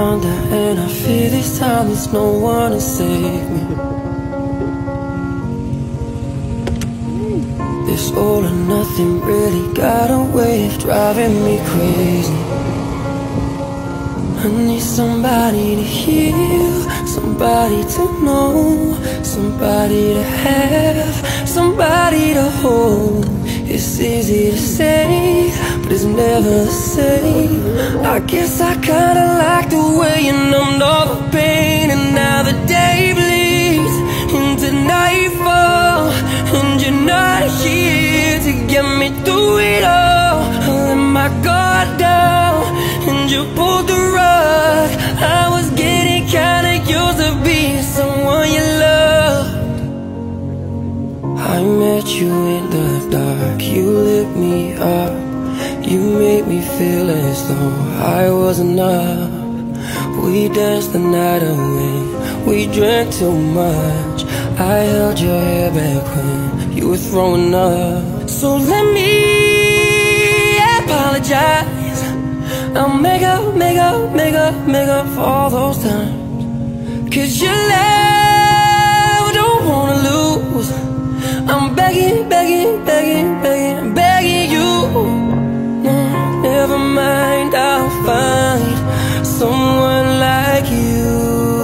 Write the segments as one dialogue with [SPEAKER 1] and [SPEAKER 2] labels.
[SPEAKER 1] under, and I fear this time there's no one to save me. This all or nothing really got a way of driving me crazy. I need somebody to heal, somebody to know, somebody to have, somebody to hold. It's easy to say, but it's never the same. I guess I kinda like the way you numbed all the pain, and now the day bleeds into nightfall, and you're not here to get me through it all. I let my guard down, and you pulled the rug. I was getting kinda used to being someone you loved. I met you in the dark, you lit me up. You made me feel as though I was enough. We danced the night away, we drank too much. I held your hair back when you were throwing up. So let me apologize. I'll make up for all those times. 'Cause your love I don't wanna lose. I'm begging you. No, never mind, I'll find someone like you.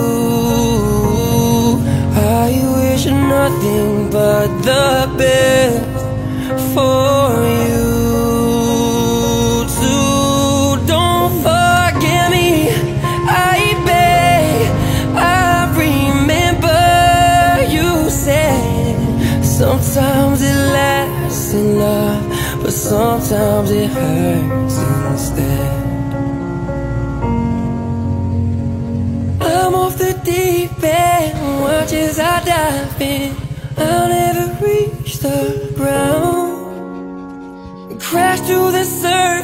[SPEAKER 1] I wish nothing but the best for you too. Don't forget me, I beg. I remember you said sometimes it lasts in love, but sometimes it hurts instead. I'm off the deep end, watch as I dive in. I'll never reach the ground. Crash through the surface.